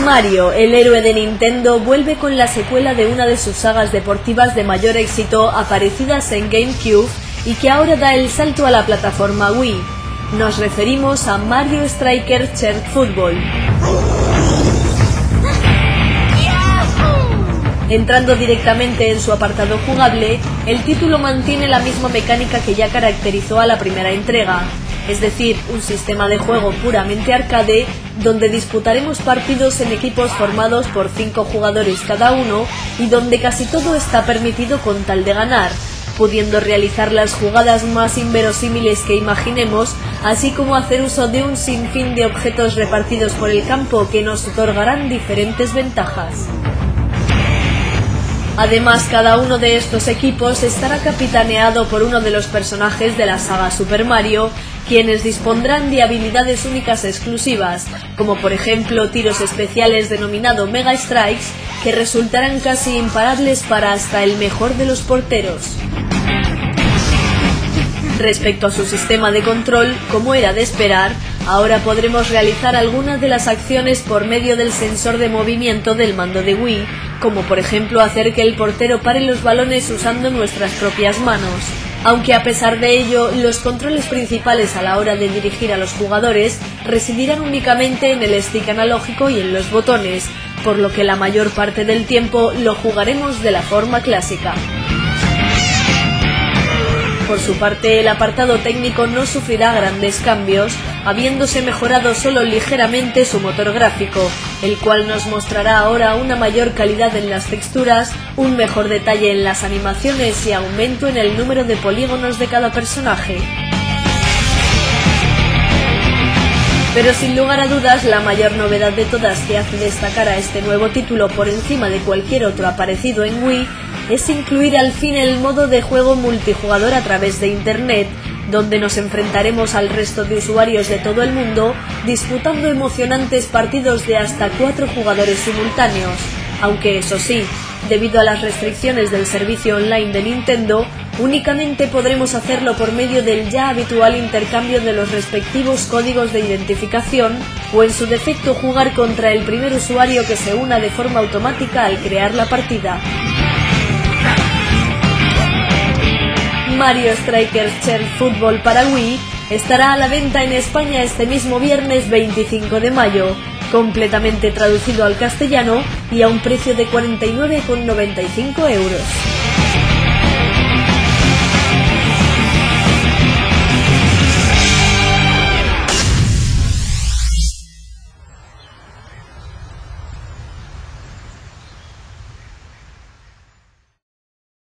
Mario, el héroe de Nintendo, vuelve con la secuela de una de sus sagas deportivas de mayor éxito aparecidas en GameCube y que ahora da el salto a la plataforma Wii. Nos referimos a Mario Strikers Charge Football. Entrando directamente en su apartado jugable, el título mantiene la misma mecánica que ya caracterizó a la primera entrega, es decir, un sistema de juego puramente arcade, donde disputaremos partidos en equipos formados por 5 jugadores cada uno y donde casi todo está permitido con tal de ganar, pudiendo realizar las jugadas más inverosímiles que imaginemos, así como hacer uso de un sinfín de objetos repartidos por el campo que nos otorgarán diferentes ventajas. Además, cada uno de estos equipos estará capitaneado por uno de los personajes de la saga Super Mario, quienes dispondrán de habilidades únicas exclusivas, como por ejemplo tiros especiales denominado Mega Strikes, que resultarán casi imparables para hasta el mejor de los porteros. Respecto a su sistema de control, como era de esperar, ahora podremos realizar algunas de las acciones por medio del sensor de movimiento del mando de Wii, como por ejemplo hacer que el portero pare los balones usando nuestras propias manos. Aunque a pesar de ello, los controles principales a la hora de dirigir a los jugadores residirán únicamente en el stick analógico y en los botones, por lo que la mayor parte del tiempo lo jugaremos de la forma clásica. Por su parte, el apartado técnico no sufrirá grandes cambios, habiéndose mejorado solo ligeramente su motor gráfico, el cual nos mostrará ahora una mayor calidad en las texturas, un mejor detalle en las animaciones y aumento en el número de polígonos de cada personaje. Pero sin lugar a dudas, la mayor novedad de todas que hace destacar a este nuevo título por encima de cualquier otro aparecido en Wii es incluir al fin el modo de juego multijugador a través de Internet, donde nos enfrentaremos al resto de usuarios de todo el mundo, disputando emocionantes partidos de hasta 4 jugadores simultáneos, aunque eso sí, debido a las restricciones del servicio online de Nintendo, únicamente podremos hacerlo por medio del ya habitual intercambio de los respectivos códigos de identificación, o en su defecto jugar contra el primer usuario que se una de forma automática al crear la partida. Mario Strikers Charge Football para Wii estará a la venta en España este mismo viernes 25 de mayo, completamente traducido al castellano y a un precio de 49,95 €.